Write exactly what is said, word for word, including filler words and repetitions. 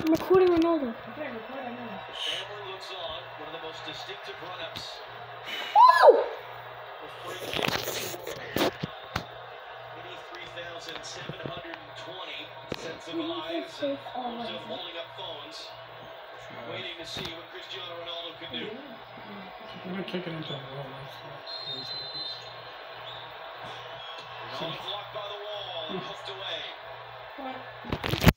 recording Ronaldo. The camera looks on. One of the most distinctive run-ups. Woo! eighty-three thousand seven hundred twenty sets of eyes and also holding up phones, waiting to see what Cristiano Ronaldo can do. I'm gonna kick it into a wall. Ronaldo blocked by the wall, hooked away. What?